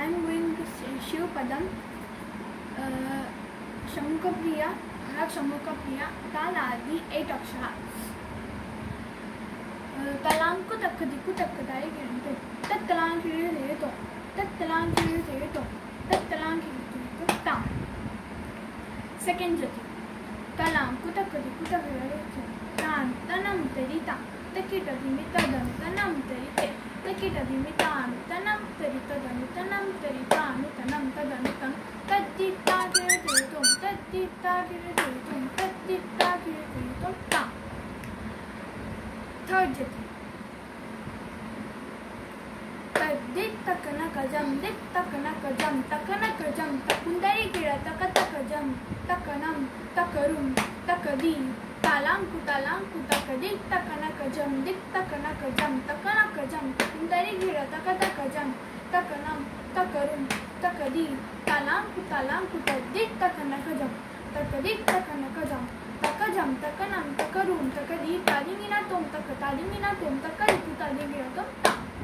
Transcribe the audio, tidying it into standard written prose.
I am going to say Shivpadam, Shamukapriya, Shamukapriya, Taladi, 8 Akshara. Talanku takadiku takadai girante, Tatalanki to, Tatalanki to, Tatalanki tam. Second jati. Talanku takadiku takadai tan, tanam terita, takita dimita dan, tanam terite, takita dimita, tanam terita dan, tanam terita, tanam tadan, tadita girtum, tadita girtum, tadita girtum tam. Third jati. Dit takanakajam, dit takanakajam, takanakajam, takundari gira, takatakajam, takanam, takarum, takadi, talanku, talanku, takadik, takanakajam, dik takanakajam, takanakajam, takundari gira, takatakajam, takanam, takarum, takadi, talanku, talanku, tadik, takanakajam, takadik, takanakajam, takajam, takanam, takarum, takadi, tadinginatum, takatalininatum, takadiku, tadinginatum,